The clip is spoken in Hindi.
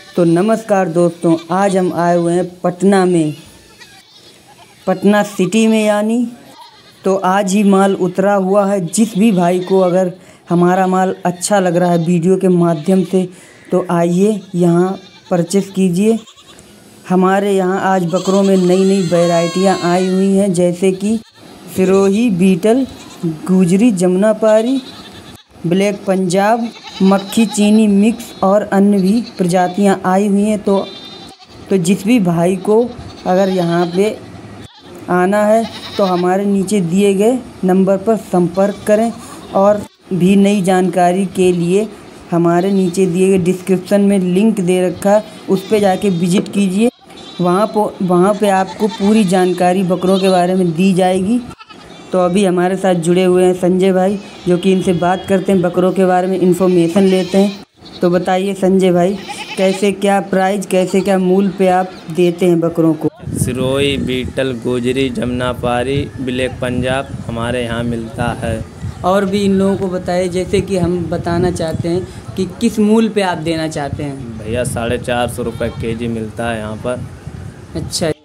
तो नमस्कार दोस्तों, आज हम आए हुए हैं पटना में, पटना सिटी में यानी। तो आज ही माल उतरा हुआ है। जिस भी भाई को अगर हमारा माल अच्छा लग रहा है वीडियो के माध्यम से, तो आइए यहाँ परचेस कीजिए। हमारे यहाँ आज बकरों में नई नई वैरायटियाँ आई हुई हैं, जैसे कि सिरोही, बीटल, गुजरी, जमुनापारी, ब्लैक पंजाब, मक्खी चीनी मिक्स और अन्य भी प्रजातियाँ आई हुई हैं। तो जिस भी भाई को अगर यहाँ पे आना है तो हमारे नीचे दिए गए नंबर पर संपर्क करें, और भी नई जानकारी के लिए हमारे नीचे दिए गए डिस्क्रिप्शन में लिंक दे रखा है, उस पर जाके विजिट कीजिए। वहाँ पे आपको पूरी जानकारी बकरों के बारे में दी जाएगी। तो अभी हमारे साथ जुड़े हुए हैं संजय भाई, जो कि इनसे बात करते हैं, बकरों के बारे में इन्फॉर्मेशन लेते हैं। तो बताइए संजय भाई, कैसे क्या प्राइस, कैसे क्या मूल्य पे आप देते हैं बकरों को? सिरोही, बीटल, गुजरी, जमुनापारी, ब्लैक पंजाब हमारे यहाँ मिलता है। और भी इन लोगों को बताइए, जैसे कि हम बताना चाहते हैं कि किस मूल्य पे आप देना चाहते हैं। भैया 450 रुपये kg मिलता है यहाँ पर। अच्छा।